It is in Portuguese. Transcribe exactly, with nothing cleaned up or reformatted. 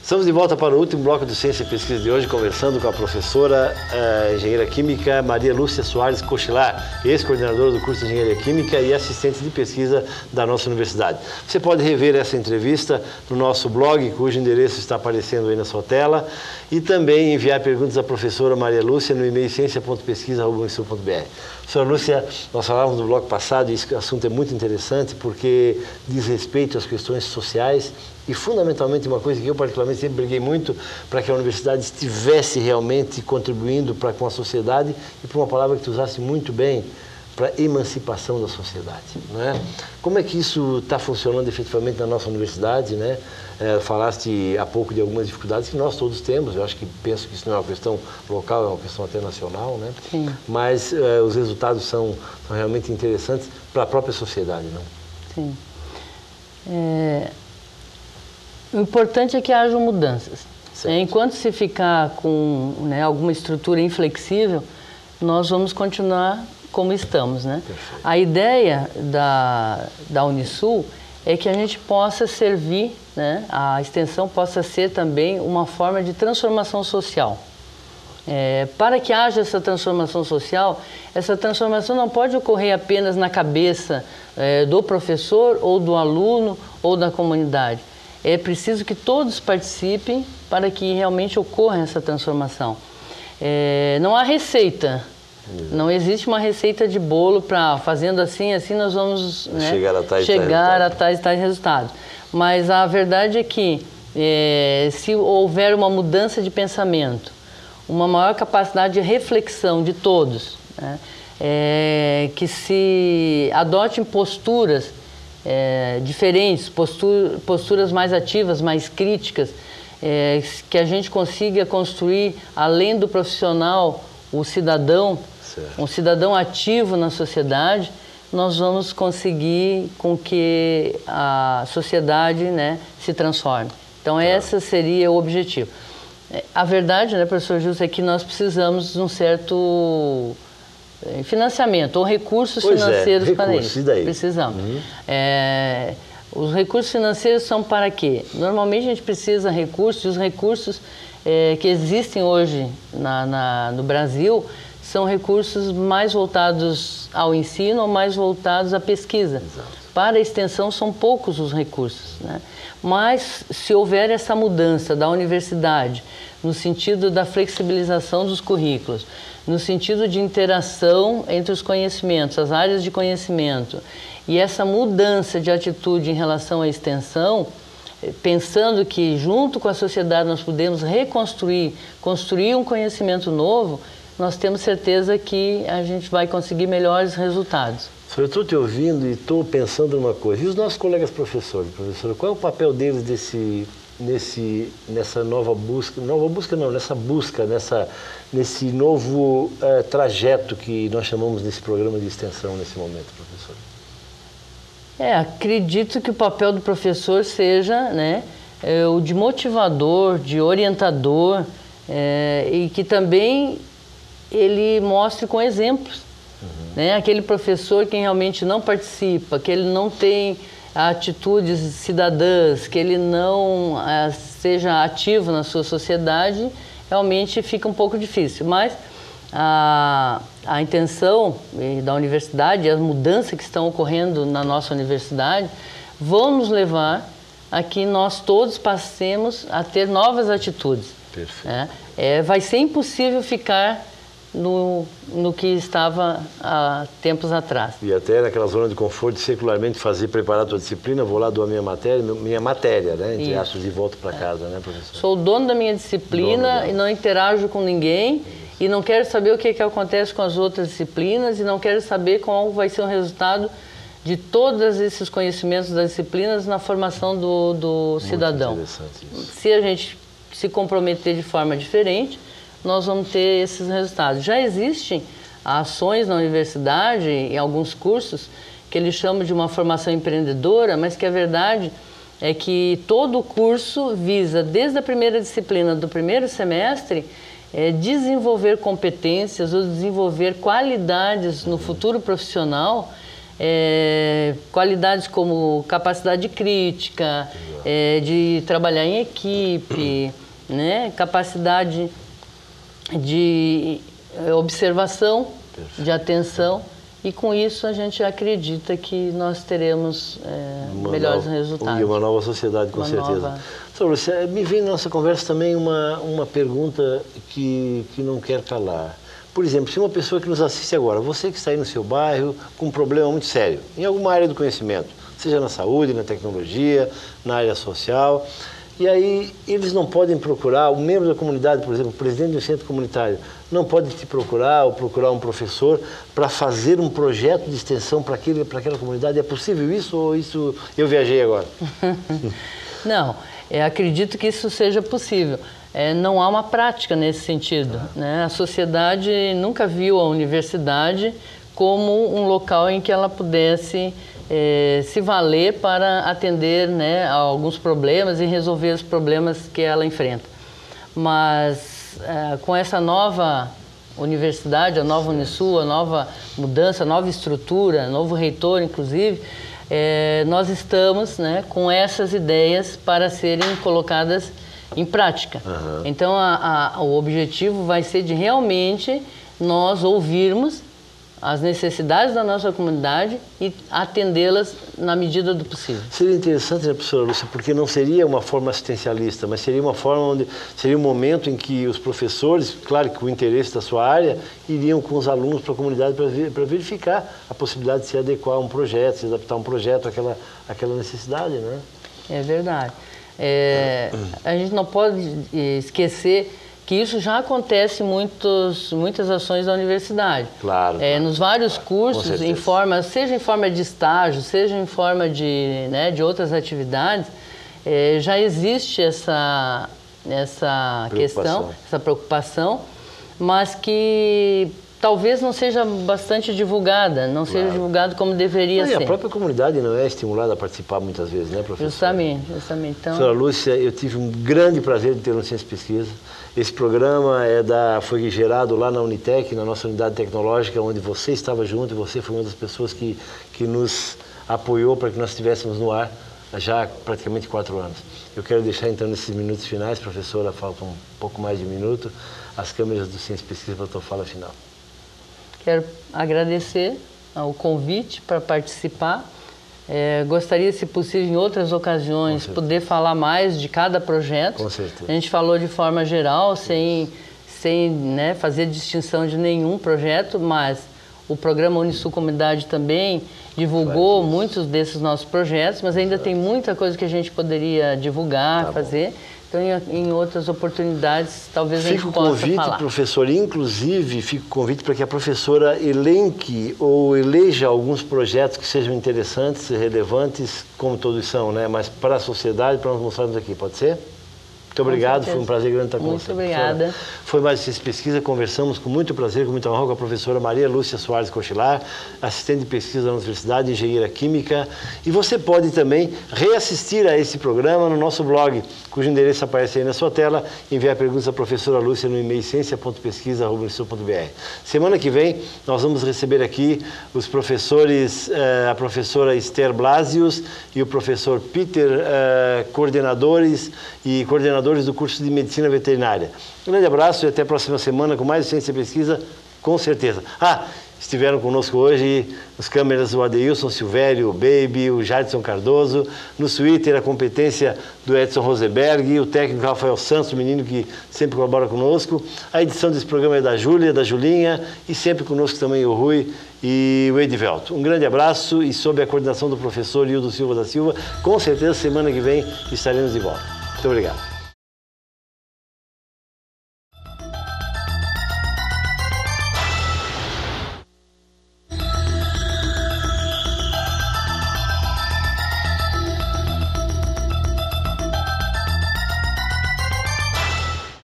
Estamos de volta para o último bloco do Ciência e Pesquisa de hoje, conversando com a professora uh, engenheira química Maria Lúcia Soares Cochilar, ex-coordenadora do curso de Engenharia Química e assistente de pesquisa da nossa universidade. Você pode rever essa entrevista no nosso blog, cujo endereço está aparecendo aí na sua tela, e também enviar perguntas à professora Maria Lúcia no e-mail ciência ponto pesquisa arroba unisul ponto br. Professora Lúcia, nós falávamos no bloco passado, e esse assunto é muito interessante porque diz respeito às questões sociais e, fundamentalmente, uma coisa que eu particularmente sempre briguei muito para que a universidade estivesse realmente contribuindo para com a sociedade e, por uma palavra que tu usaste muito bem, para a emancipação da sociedade, não é? Como é que isso está funcionando efetivamente na nossa universidade, né? É, falaste há pouco de algumas dificuldades que nós todos temos, eu acho que penso que isso não é uma questão local, é uma questão até nacional, né? Sim. Mas é, os resultados são, são realmente interessantes para a própria sociedade, não? Sim. É... O importante é que hajam mudanças. É, enquanto se ficar com, né, alguma estrutura inflexível, nós vamos continuar como estamos, né? A ideia da, da Unisul é que a gente possa servir, né, a extensão possa ser também uma forma de transformação social. É, para que haja essa transformação social, essa transformação não pode ocorrer apenas na cabeça é, do professor ou do aluno ou da comunidade. É preciso que todos participem para que realmente ocorra essa transformação. É, não há receita, não existe uma receita de bolo para fazendo assim, assim nós vamos, né, chegar a tais, chegar a tais, tais resultados. Mas a verdade é que é, se houver uma mudança de pensamento, uma maior capacidade de reflexão de todos, né, é, que se adotem posturas É, diferentes, postura, posturas mais ativas, mais críticas, é, que a gente consiga construir, além do profissional, o cidadão, certo, um cidadão ativo na sociedade, nós vamos conseguir com que a sociedade, né, se transforme. Então, claro, esse seria o objetivo. A verdade, né, professor Gilson, é que nós precisamos de um certo financiamento ou recursos pois financeiros é, para recursos, isso. E daí? Precisamos. Uhum. É, os recursos financeiros são para quê? Normalmente a gente precisa de recursos, e os recursos é, que existem hoje na, na, no Brasil são recursos mais voltados ao ensino ou mais voltados à pesquisa. Exato. Para a extensão são poucos os recursos, né? Mas se houver essa mudança da universidade, no sentido da flexibilização dos currículos, no sentido de interação entre os conhecimentos, as áreas de conhecimento, e essa mudança de atitude em relação à extensão, pensando que junto com a sociedade nós podemos reconstruir, construir um conhecimento novo, nós temos certeza que a gente vai conseguir melhores resultados. Eu estou te ouvindo e estou pensando numa coisa. E os nossos colegas professores, professora, qual é o papel deles desse, nesse, nessa nova busca, nova busca não, nessa busca, nessa, nesse novo uh, trajeto que nós chamamos nesse programa de extensão nesse momento, professor? É, acredito que o papel do professor seja, né, é, o de motivador, de orientador, é, e que também ele mostre com exemplos. Uhum. Né? Aquele professor que realmente não participa, que ele não tem atitudes cidadãs, que ele não uh, seja ativo na sua sociedade, realmente fica um pouco difícil. Mas a, a intenção da universidade, as mudanças que estão ocorrendo na nossa universidade, vão nos levar a que nós todos passemos a ter novas atitudes. Perfeito. Né? É, vai ser impossível ficar No, no que estava há tempos atrás. E até naquela zona de conforto de secularmente fazer, preparar a tua disciplina, vou lá, dou a minha matéria, minha matéria, né? Entre aspas, e volto para casa, é. né, professor? Sou o dono da minha disciplina e não interajo com ninguém. Isso. E não quero saber o que, que acontece com as outras disciplinas e não quero saber qual vai ser o resultado de todos esses conhecimentos das disciplinas na formação do, do cidadão. Interessante isso. Se a gente se comprometer de forma diferente, nós vamos ter esses resultados. Já existem ações na universidade, em alguns cursos, que eles chamam de uma formação empreendedora, mas que a verdade é que todo o curso visa, desde a primeira disciplina do primeiro semestre, é, desenvolver competências ou desenvolver qualidades no futuro profissional, é, qualidades como capacidade crítica, é, de trabalhar em equipe, né? Capacidade de observação, perfeito, de atenção, e com isso a gente acredita que nós teremos é, melhores nova, resultados. E uma nova sociedade, com uma certeza. Nova... Então, Lúcia, me vem na nossa conversa também uma, uma pergunta que, que não quer calar. Por exemplo, se uma pessoa que nos assiste agora, você que está aí no seu bairro com um problema muito sério, em alguma área do conhecimento, seja na saúde, na tecnologia, na área social, e aí eles não podem procurar, o membro da comunidade, por exemplo, o presidente do centro comunitário, não pode te procurar ou procurar um professor para fazer um projeto de extensão para aquela comunidade. É possível isso ou isso eu viajei agora? Não, eu acredito que isso seja possível. É, não há uma prática nesse sentido, né? A sociedade nunca viu a universidade como um local em que ela pudesse é, se valer para atender, né, a alguns problemas e resolver os problemas que ela enfrenta. Mas é, com essa nova universidade, a nova Unisul, a nova mudança, a nova estrutura, novo reitor, inclusive, é, nós estamos, né, com essas ideias para serem colocadas em prática. Uhum. Então, a, a, o objetivo vai ser de realmente nós ouvirmos as necessidades da nossa comunidade e atendê-las na medida do possível. Seria interessante, né, professora Lúcia, porque não seria uma forma assistencialista, mas seria uma forma onde seria um momento em que os professores, claro que o interesse da sua área, iriam com os alunos para a comunidade para verificar a possibilidade de se adequar a um projeto, se adaptar a um projeto àquela, àquela necessidade, né? É verdade. É, a gente não pode esquecer que isso já acontece em muitos, muitas ações da universidade. Claro. É, claro. Nos vários cursos, em forma, seja em forma de estágio, seja em forma de, né, de outras atividades, é, já existe essa, essa questão, essa preocupação, mas que talvez não seja bastante divulgada, não claro. seja divulgado como deveria não, ser. E a própria comunidade não é estimulada a participar muitas vezes, né, professor? Justamente, justamente. Então... Professora Lúcia, eu tive um grande prazer de ter no Ciência e Pesquisa. Esse programa é da, foi gerado lá na Unitec, na nossa unidade tecnológica, onde você estava junto e você foi uma das pessoas que, que nos apoiou para que nós estivéssemos no ar já há praticamente quatro anos. Eu quero deixar então nesses minutos finais, professora, falta um pouco mais de um minuto, as câmeras do Ciência e Pesquisa para a tua fala final. Quero agradecer o convite para participar. É, gostaria, se possível, em outras ocasiões, poder falar mais de cada projeto. Com certeza. A gente falou de forma geral, sem, sem né, fazer distinção de nenhum projeto, mas o programa Unisul Comunidade também divulgou muitos desses nossos projetos, mas ainda tem muita coisa que a gente poderia divulgar, tá fazer. Bom. Então, em, em outras oportunidades, talvez a gente possa falar. Fica o convite, professor, inclusive, fica o convite para que a professora elenque ou eleja alguns projetos que sejam interessantes e relevantes, como todos são, né? Mas para a sociedade, para nós mostrarmos aqui, pode ser? Muito obrigado, foi um prazer grande estar com muito você. Muito obrigada. Foi mais Ciência e Pesquisa, conversamos com muito prazer, com muita honra com a professora Maria Lúcia Soares Cochilar, assistente de pesquisa da Universidade, engenheira química. E você pode também reassistir a esse programa no nosso blog, cujo endereço aparece aí na sua tela, enviar perguntas à professora Lúcia no e-mail ciência ponto pesquisa arroba unisul ponto br. Semana que vem, nós vamos receber aqui os professores, eh, a professora Esther Blasius e o professor Peter, eh, coordenadores e coordenadores do curso de Medicina Veterinária. Um grande abraço e até a próxima semana com mais Ciência e Pesquisa, com certeza. Ah, estiveram conosco hoje as câmeras o Adeilson Silvério, o Baby, o Jadson Cardoso, no Twitter a competência do Edson Rosenberg, o técnico Rafael Santos, o menino que sempre colabora conosco. A edição desse programa é da Júlia, da Julinha e sempre conosco também o Rui e o Edivelto. Um grande abraço e sob a coordenação do professor Hildo Silva da Silva, com certeza semana que vem estaremos de volta. Muito obrigado.